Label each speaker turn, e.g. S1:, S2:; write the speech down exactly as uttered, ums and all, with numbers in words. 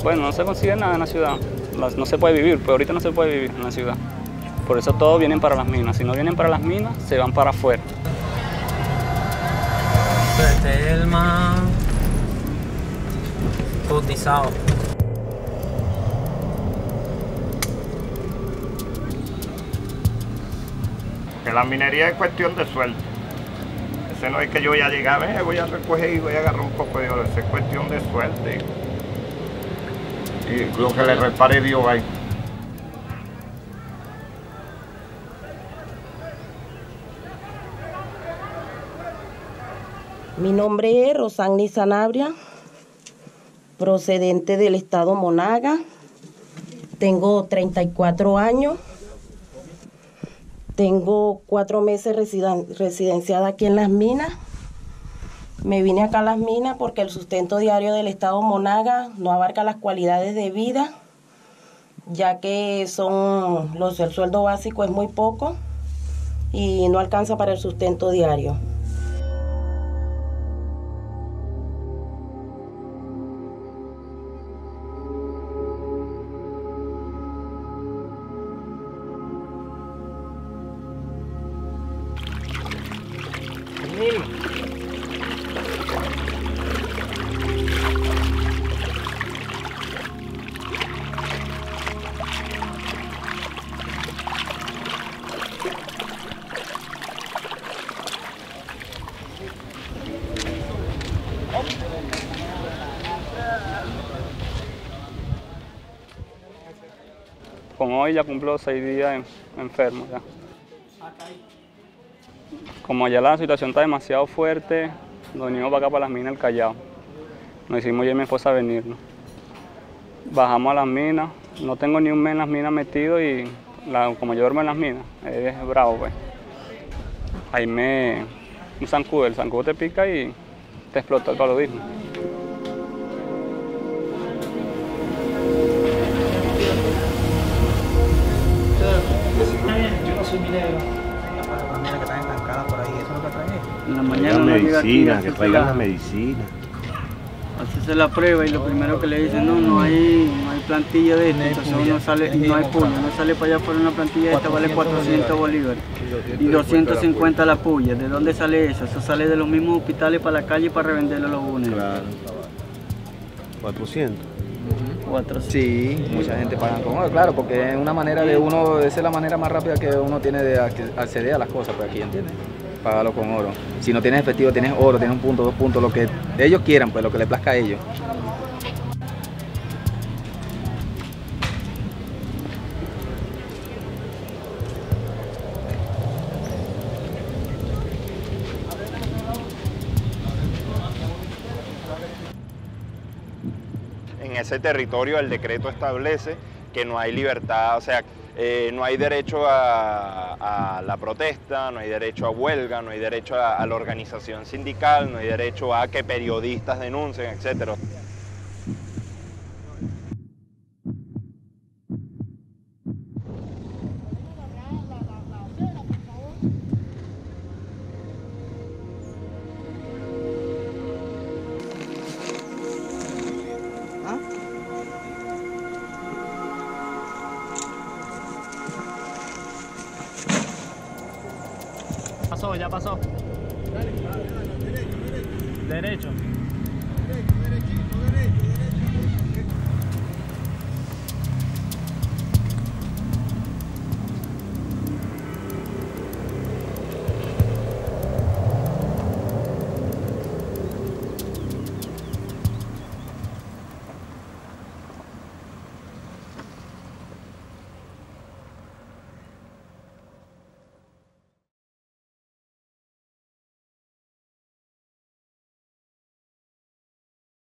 S1: Bueno, no se consigue nada en la ciudad, no se puede vivir, pues ahorita no se puede vivir en la ciudad. Por eso todos vienen para las minas, si no vienen para las minas, se van para afuera.
S2: Este es el más cotizado.
S3: Que la minería es cuestión de suerte. Ese no es que yo voy a llegar, eh, voy a recoger y voy a agarrar un poco de oro. Esa es cuestión de suerte. Y lo que le repare Dios ahí.
S4: Mi nombre es Rosagni Sanabria, procedente del estado Monaga. Tengo treinta y cuatro años. Tengo cuatro meses residen residenciada aquí en las minas. Me vine acá a las minas porque el sustento diario del estado Monaga no abarca las cualidades de vida, ya que son los, el sueldo básico es muy poco y no alcanza para el sustento diario.
S1: Como hoy ya cumplo seis días en, enfermo ya. Como allá la situación está demasiado fuerte, nos vinimos para acá para las minas del Callao. Nos hicimos yo y mi esposa a venirnos. Bajamos a las minas, no tengo ni un mes en las minas metido y la, como yo duermo en las minas, es bravo pues. Ahí me... un zancudo, el zancudo te pica y te explota el paludismo.
S2: Yo no soy minero. Las minas que están estancadas por ahí, eso es lo que trae.
S5: En la mañana
S6: la
S5: no llega aquí,
S6: medicina,
S5: hace
S6: que traigan
S5: la,
S6: la medicina.
S5: hacerse la prueba y lo primero que le dicen, no, no hay, no hay plantilla de esto, entonces uno sale, no hay puya, uno sale para allá por una plantilla de esta vale cuatrocientos bolívares y doscientos cincuenta la puya. ¿De dónde sale eso? Eso sale de los mismos hospitales para la calle para revenderlo a los bunes.
S6: Claro. cuatrocientos.
S5: cuatrocientos.
S7: Sí, mucha gente paga con oro, claro, porque es una manera de uno, esa es la manera más rápida que uno tiene de acceder a las cosas, pues aquí, ¿entiendes? Pagarlo con oro. Si no tienes efectivo, tienes oro, tienes un punto, dos puntos, lo que ellos quieran, pues lo que les plazca a ellos.
S8: En ese territorio el decreto establece que no hay libertad, o sea, eh, no hay derecho a, a la protesta, no hay derecho a huelga, no hay derecho a, a la organización sindical, no hay derecho a que periodistas denuncien, etcétera.
S2: Pasó, ya pasó. Derecho, derecho.
S9: Derecho, derechito, derecho, derecho.